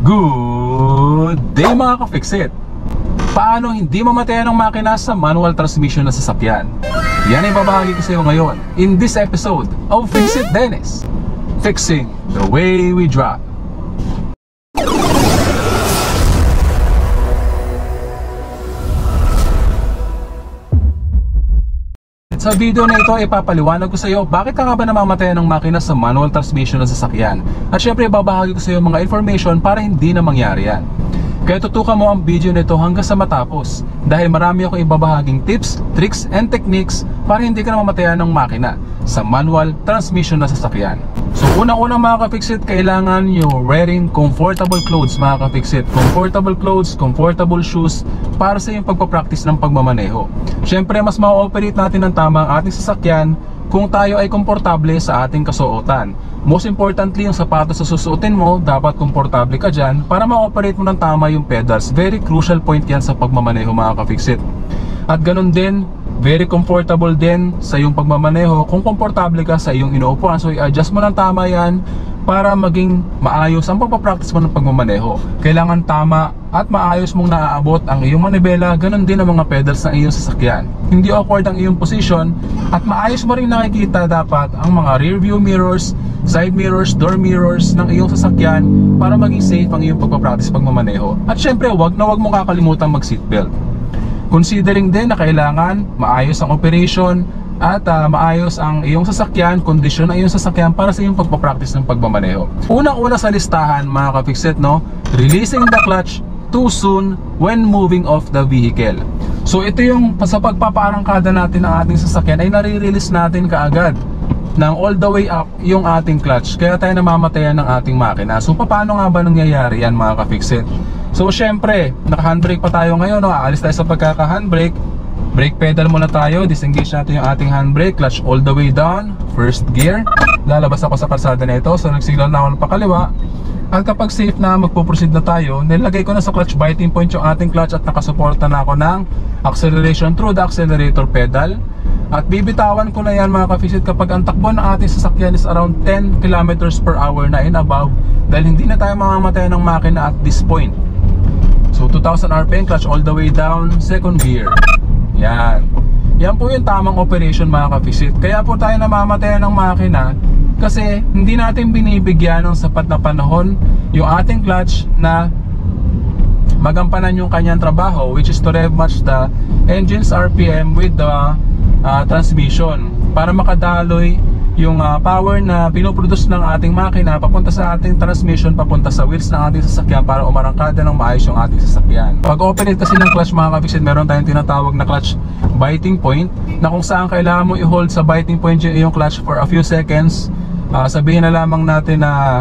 Good day mga ka-Fixit! Paano hindi mamatayan ng makina sa manual transmission na sasakyan? Yan ay babahagi ko sa iyo ngayon in this episode of Fixit Dennis, fixing the way we drive. Sa video na ito, ipapaliwanag ko sa iyo bakit ka nga ba namamatayan ng makina sa manual transmission ng sasakyan. At syempre, babahagi ko sa iyo mga information para hindi na mangyari yan. Kaya tutukan mo ang video na ito hanggang sa matapos dahil marami akong ibabahaging tips, tricks, and techniques para hindi ka namamatayan ng makina sa manual transmission na sasakyan. So unang-unang mga ka-Fixit, kailangan nyo wearing comfortable clothes mga ka-Fixit. Comfortable clothes, comfortable shoes para sa iyong pagpapractice ng pagmamaneho. Syempre, mas ma-operate natin ng tama ang ating sasakyan kung tayo ay komportable sa ating kasuotan. Most importantly, yung sapatos sa susuotin mo, dapat komportable ka dyan para ma-operate mo ng tama yung pedals. Very crucial point yan sa pagmamaneho mga ka-Fixit. At ganun din, very comfortable din sa iyong pagmamaneho kung komportable ka sa iyong inuupuan. So i-adjust mo ng tama yan para maging maayos ang pagpapractice mo ng pagmamaneho. Kailangan tama at maayos mong naaabot ang iyong manibela, ganun din ang mga pedals ng iyong sasakyan. Hindi awkward ang iyong position at maayos mo rin nakikita dapat ang mga rear view mirrors, side mirrors, door mirrors ng iyong sasakyan para maging safe ang iyong pagpapractice pagmamaneho. At syempre, wag mo kakalimutan mag seatbelt. Considering din na kailangan maayos ang operation at maayos ang iyong sasakyan, kondisyon ng iyong sasakyan para sa iyong pagpapractice ng pagmamaneho. Unang-una sa listahan mga ka-Fixit, no? Releasing the clutch too soon when moving off the vehicle. So ito yung sa pagpapaarangkada natin ng ating sasakyan ay nare-release natin kaagad ng all the way up yung ating clutch, kaya tayo namamatayan ng ating makina. So paano nga ba nangyayari yan mga ka-Fixit? So syempre, naka-handbrake pa tayo ngayon, no? Aalis tayo sa pagkaka-handbrake. Brake pedal muna tayo, disengage natin yung ating handbrake, clutch all the way down, first gear. Lalabas ako sa kalsada na ito, so nagsignal na ako ng pakaliwa. At kapag safe na, magpo-proceed na tayo, nilagay ko na sa clutch biting point yung ating clutch at nakasuporta na ako ng acceleration through the accelerator pedal. At bibitawan ko na yan mga ka-Fixit kapag ang takbo ng ating sasakyan is around 10 km/h na and above, dahil hindi na tayo mamamatay ng makina at this point. So 2000 RPM, clutch all the way down, second gear. Yan. Yan po yung tamang operation mga ka-Fixit. Kaya po tayo namamatayan ng makina kasi hindi natin binibigyan ng sapat na panahon yung ating clutch na magampanan yung kanyang trabaho, which is to rev match the engine's RPM with the transmission para makadaloy yung power na pinoproduce ng ating makina papunta sa ating transmission, papunta sa wheels ng ating sasakyan para umarangkada ng maayos yung ating sasakyan. Pag operate kasi ng clutch mga ka-Fixit, meron tayong tinatawag na clutch biting point na kung saan kailangan mo i-hold sa biting point yung clutch for a few seconds. Sabihin na lamang natin na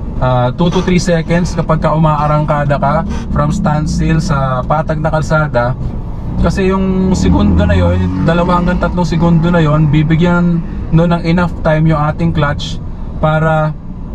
2 to 3 seconds kapag ka umaarangkada ka from standstill sa patag na kalsada. Kasi yung segundo na yon, 2 hanggang 3 segundo na yon, bibigyan no ng enough time yung ating clutch para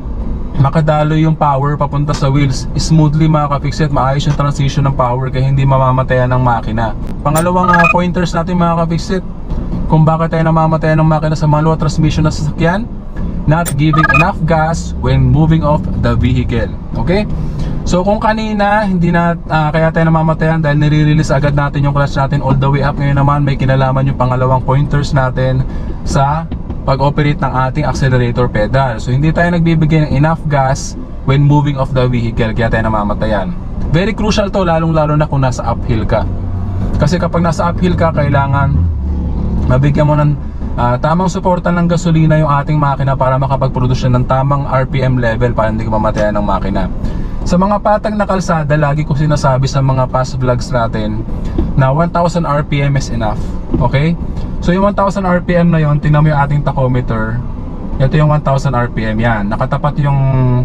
makadalo yung power papunta sa wheels smoothly mga ka-Fixit. Maayos yung transition ng power kaya hindi mamamatayan ng makina. Pangalawang pointers natin mga ka-Fixit kung bakit tayo namamatayan ng makina sa manual transmission na sasakyan: not giving enough gas when moving off the vehicle. Okay? So kung kanina hindi na kaya tayo namamatayan dahil nire-release agad natin yung clutch natin all the way up, ngayon naman may kinalaman yung pangalawang pointers natin sa pag-operate ng ating accelerator pedal. So hindi tayo nagbibigay ng enough gas when moving off the vehicle, kaya tayo namamatayan. Very crucial to, lalong-lalo na kung nasa uphill ka. Kasi kapag nasa uphill ka, kailangan mabigyan mo ng tamang suporta ng gasolina yung ating makina para makapag-produce ng tamang RPM level para hindi ka mamatayan ng makina. Sa mga patag na kalsada, lagi ko sinasabi sa mga past vlogs natin na 1000 RPM is enough. Okay? So yung 1000 RPM na yon, tingnan mo yung ating tachometer. Ito yung 1000 RPM yan. Nakatapat yung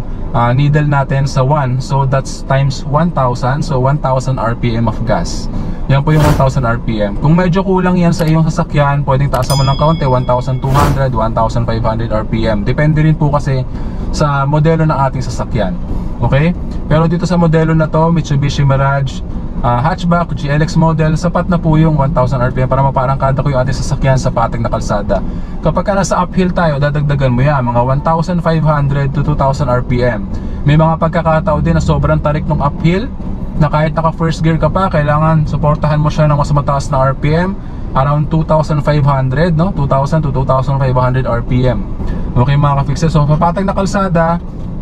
needle natin sa 1. So that's times 1000. So 1000 RPM of gas. Yan po yung 1000 RPM. Kung medyo kulang yan sa iyong sasakyan, pwedeng taasan mo ng kaunti, 1200, 1500 RPM. Depende rin po kasi sa modelo ng ating sasakyan. Okay? Pero dito sa modelo na to, Mitsubishi Mirage hatchback, GLX model, sapat na po yung 1000 RPM para maparangkada ko yung ating sasakyan sa pating na kalsada. Kapag ka nasa uphill tayo, dadagdagan mo yan, mga 1500 to 2000 RPM. May mga pagkakataon din na sobrang tarik ng uphill, na kahit naka first gear ka pa, kailangan suportahan mo siya ng mas mataas na RPM, around 2,500, no? 2,000 to 2,500 RPM. Okay mga ka-fixes, so papatag na kalsada,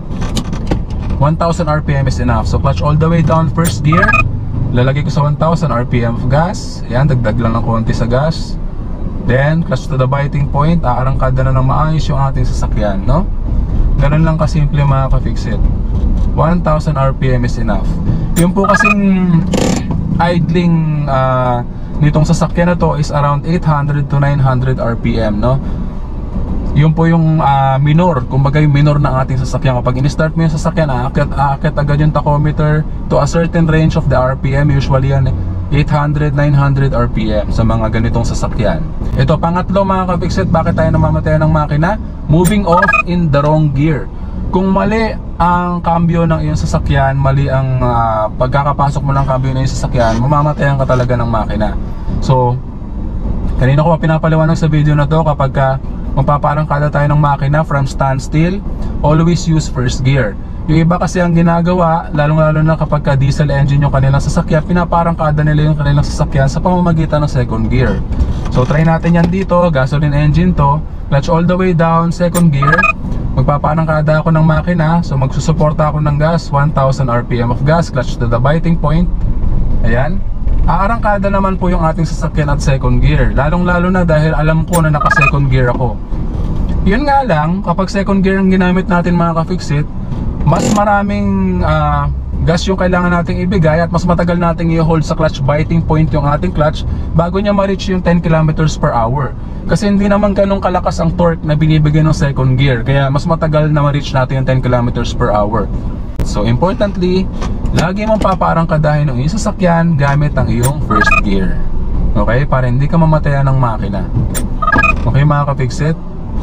1,000 RPM is enough. So clutch all the way down, first gear, lalagay ko sa 1,000 RPM of gas. Ayan, dagdag lang ng konti sa gas. Then clutch to the biting point, aarangkada na ng maayos yung ating sasakyan, no? Ganun lang kasimple mga ka-fixit. 1,000 RPM is enough. Yung po kasing idling nitong sasakyan na to is around 800 to 900 RPM, no? Yun po yung minor, kumbaga yung minor ng ating sasakyan. Kapag in-start mo yung sasakyan, aakyat agad yung tachometer to a certain range of the RPM. Usually yan 800, 900 RPM sa mga ganitong sasakyan. Ito, pangatlo mga ka-fixit, bakit tayo namamatayan ng makina? Moving off in the wrong gear. Kung mali ang cambio ng iyong sasakyan, mali ang pagkakapasok mo ng cambio ng iyong sasakyan, mamamatayan ka talaga ng makina. So, kanina ko pa pinapaliwanag sa video na to, kapag magpaparangkada tayo ng makina from standstill, always use first gear. Yung iba kasi ang ginagawa, lalong-lalo na kapag diesel engine yung kanilang sasakyan, pinaparangkada nila yung kanilang sasakyan sa pamamagitan ng second gear. So, try natin yan dito, gasoline engine to, clutch all the way down, second gear. Magpaparangkada ako ng makina, so magsusuporta ako ng gas, 1000 RPM of gas, clutch to the biting point. Ayan. Aarangkada naman po yung ating sasakyan at second gear, lalong-lalo na dahil alam ko na naka second gear ako. Yun nga lang, kapag second gear ang ginamit natin mga ka-fixit, mas maraming gas yung kailangan nating ibigay at mas matagal nating i-hold sa clutch biting point yung ating clutch bago niya ma-reach yung 10 km per hour. Kasi hindi naman ganun kalakas ang torque na binibigay ng second gear, kaya mas matagal na ma-reach natin yung 10 km per hour. So importantly, lagi mong paparangkadahin ng iyong sasakyan gamit ang iyong first gear. Okay? Para hindi ka mamatayan ng makina. Okay mga ka-fixit?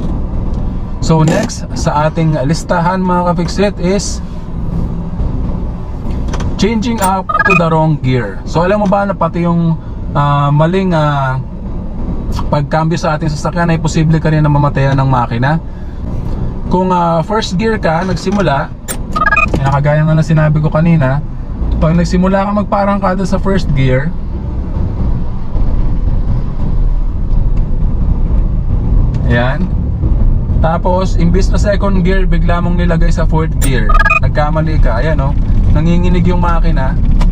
So next sa ating listahan mga ka-fixit is changing up to the wrong gear. So alam mo ba na pati yung maling pagkambyo sa ating sasakyan ay posible ka rin na mamatayan ng makina. Kung first gear ka, nagsimula, kagaya nga na sinabi ko kanina, pag nagsimula ka magparangkada sa first gear, ayan, tapos imbis na second gear bigla mong nilagay sa fourth gear, nagkamali ka, ayan o, nanginginig yung makina.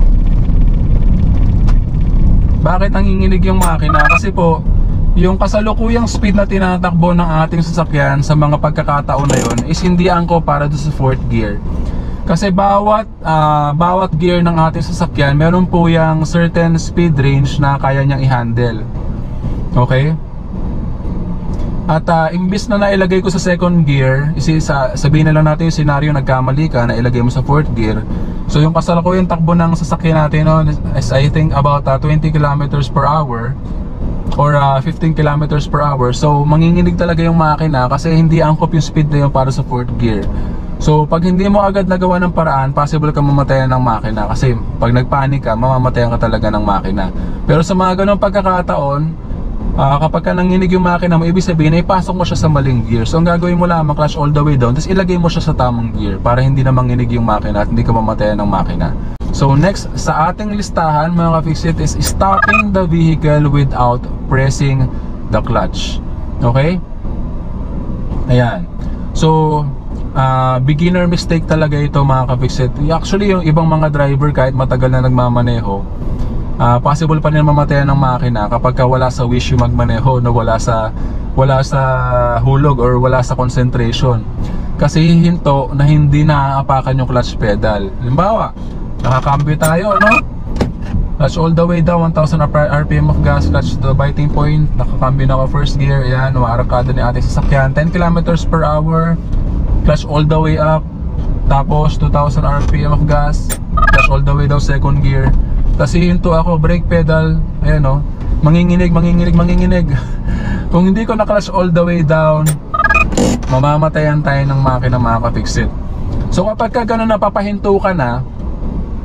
Bakit nanginginig yung makina? Kasi po, yung kasalukuyang speed na tinatakbo ng ating sasakyan sa mga pagkakataon na yun is hindi angko para doon sa fourth gear. Kasi bawat gear ng ating sasakyan meron po yung certain speed range na kaya niyang i-handle. Okay? At imbis na nailagay ko sa second gear, sabihin na lang natin yung scenario, nagkamali ka, nailagay mo sa fourth gear. So yung kasalukuyang takbo ng sasakyan natin is I think about 20 kilometers per hour or 15 kilometers per hour. So manginginig talaga yung makina kasi hindi angkop yung speed na yun para sa fourth gear. So pag hindi mo agad nagawa ng paraan, possible ka mamatayan ng makina. Kasi pag nagpanik ka, mamamatayan ka talaga ng makina. Pero sa mga ganong pagkakataon, kapag ka nanginig yung makina mo, ibig sabihin, ipasok mo siya sa maling gear. So ang gagawin mo lamang, clutch all the way down, tapos ilagay mo siya sa tamang gear para hindi na manginig yung makina at hindi ka mamatayan ng makina. So next sa ating listahan mga ka-fixit is stopping the vehicle without pressing the clutch. Okay? Ayan. So beginner mistake talaga ito mga ka-fixit. Actually yung ibang mga driver kahit matagal na nagmamaneho, possible pa rin mamatayan ng makina kapag wala sa wish yung magmaneho, no? wala sa hulog or wala sa concentration. Kasi hinto na hindi naaapakan yung clutch pedal. Halimbawa, nakakambyo tayo, no? Clutch all the way down, 1000 RPM of gas, clutch to the biting point, nakakambyo na ako first gear, ayan, maarakada ni ating sasakyan, 10 kilometers per hour, clutch all the way up, tapos 2000 RPM of gas, clutch all the way down second gear. Tapos hihinto ako, brake pedal, ayan o, manginginig. Kung hindi ko na-clutch all the way down, mamamatayan tayo ng makina mga ka-fixit. So kapag ka gano'n napapahinto ka na,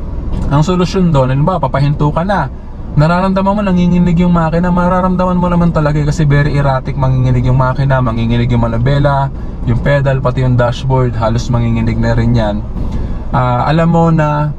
Ang solusyon doon, ano ba, papahinto ka na, nararamdaman mo nanginginig yung makina, mararamdaman mo naman talaga kasi very erratic, manginginig yung makina, manginginig yung manubela, yung pedal, pati yung dashboard, halos manginginig na rin yan. Alam mo na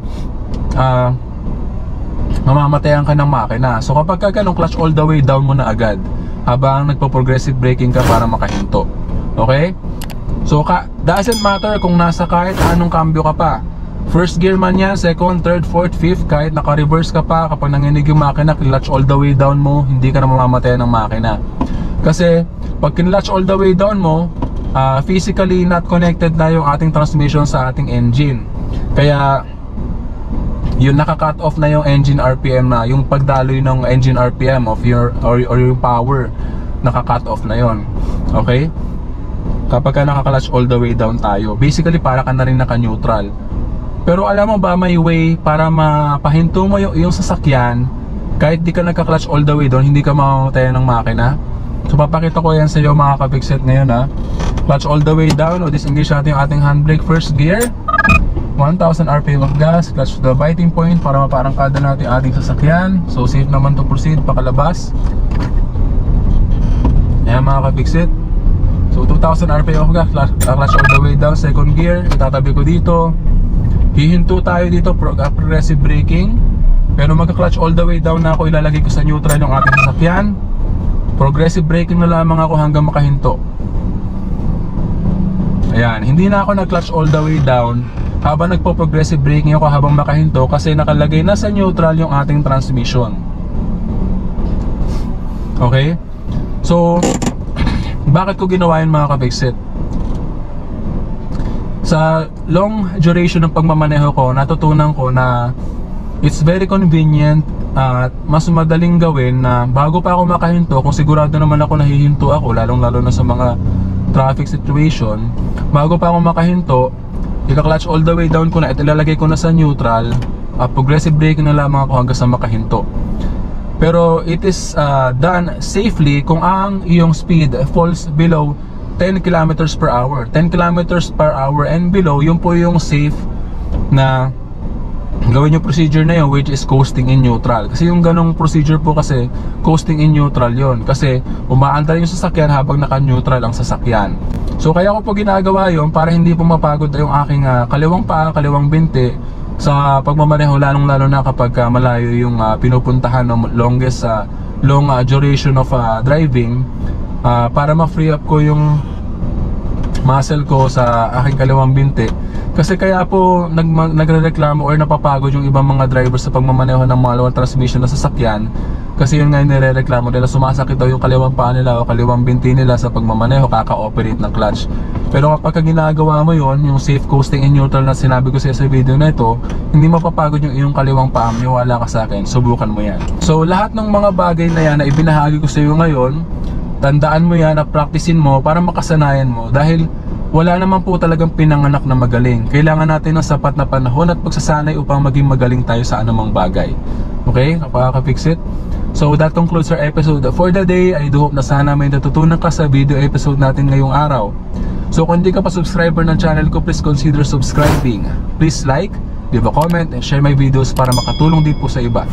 mamamatayan ka ng makina. So kapag ka ganun, clutch all the way down mo na agad habang nagpo-progressive braking ka para makahinto. Okay? So doesn't matter kung nasa kahit anong cambio ka pa, first gear man yan, second, third, fourth, fifth, kahit naka-reverse ka pa, kapag nanginig yung makina, clutch all the way down mo, hindi ka na mamamatayan ng makina. Kasi pag kinlatch all the way down mo, physically not connected na yung ating transmission sa ating engine. Kaya yun, naka-cut off na yung engine RPM na, yung pagdaloy ng engine RPM of your or yung power, naka-cut off na yon. Okay? Kapag ka naka-clutch all the way down tayo, basically para ka na rin naka-neutral. Pero alam mo ba, may way para mapahinto mo yung sasakyan kahit di ka nagka-clutch all the way down, hindi ka mamamatayan ng makina. So papakita ko yan sa iyo mga kapikset ngayon ha. Clutch all the way down, o disengage natin yung ating handbrake, first gear, 1000 RPM of gas, clutch to the biting point para maparangkada natin ating sasakyan. So safe naman to proceed, pakalabas. Ayan mga kapikset. So 2000 RPM of gas, clutch all the way down, second gear, itatabi ko dito. Hihinto tayo dito, progressive braking. Pero magka-clutch all the way down na ako, ilalagay ko sa neutral yung ating sasakyan. Progressive braking na lamang ako hanggang makahinto. Ayan, hindi na ako nag-clutch all the way down habang nagpo-progressive braking ako habang makahinto kasi nakalagay na sa neutral yung ating transmission. Okay? So, bakit ko ginawa yun mga kapiksit? Sa long duration ng pagmamaneho ko, natutunan ko na it's very convenient at mas madaling gawin na bago pa ako makahinto, kung sigurado naman ako nahihinto ako, lalong-lalo na sa mga traffic situation, bago pa ako makahinto, ika-clutch all the way down ko na at ilalagay ko na sa neutral, progressive braking na lamang ako hanggang sa makahinto. Pero it is done safely kung ang iyong speed falls below 10 kilometers per hour. 10 kilometers per hour and below, yun po yung safe na gawin yung procedure na yun, which is coasting in neutral. Kasi yung ganong procedure po kasi, coasting in neutral yun. Kasi umaandar yung sasakyan habang naka-neutral ang sasakyan. So kaya ko po ginagawa yun para hindi po mapagod yung aking kaliwang paa, kaliwang binti sa pagmamaneho, lalong-lalo na kapag malayo yung pinupuntahan ng longest long duration of driving, para ma-free up ko yung muscle ko sa aking kaliwang binti. Kasi kaya po nagrereklamo or napapagod yung ibang mga drivers sa pagmamaneho ng manual transmission na sasakyan. Kasi yun nga yung nirereklamo nila, sumasakit daw yung kaliwang paa nila o kaliwang binti nila sa pagmamaneho, kaka-operate ng clutch. Pero kapag ginagawa mo yun, yung safe coasting in neutral na sinabi ko sa video na ito, hindi mapapagod yung iyong kaliwang paa. Wala ka sa akin, subukan mo yan. So lahat ng mga bagay na yan na ibinahagi ko sa iyo ngayon, tandaan mo yan, na-practicein mo para makasanayan mo. Dahil wala naman po talagang pinanganak na magaling. Kailangan natin ng sapat na panahon at pagsasanay upang maging magaling tayo sa anumang bagay. Okay? Kapaka-fix it? So that concludes our episode for the day. I do hope na sana may natutunan ka sa video episode natin ngayong araw. So kung hindi ka pa subscriber ng channel ko, please consider subscribing. Please like, leave a comment, and share my videos para makatulong din po sa iba.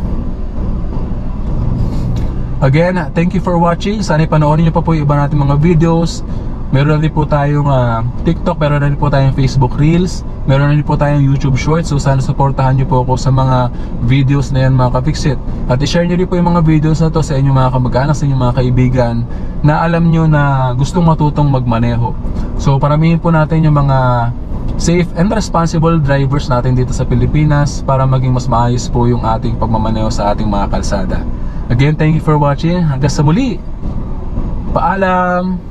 Again, thank you for watching. Sana panoorin nyo pa po yung iba natin mga videos. Meron na rin po tayong TikTok, meron na rin po tayong Facebook Reels, meron na rin po tayong YouTube Shorts. So sana supportahan nyo po ako sa mga videos na yan mga kapiksit. At i-share nyo rin po yung mga videos na to sa inyong mga kamag-anak, sa inyong mga kaibigan na alam nyo na gustong matutong magmaneho. So paramihin po natin yung mga safe and responsible drivers natin dito sa Pilipinas para maging mas maayos po yung ating pagmamaneho sa ating mga kalsada. Again, thank you for watching. Hanggang sa muli. Paalam!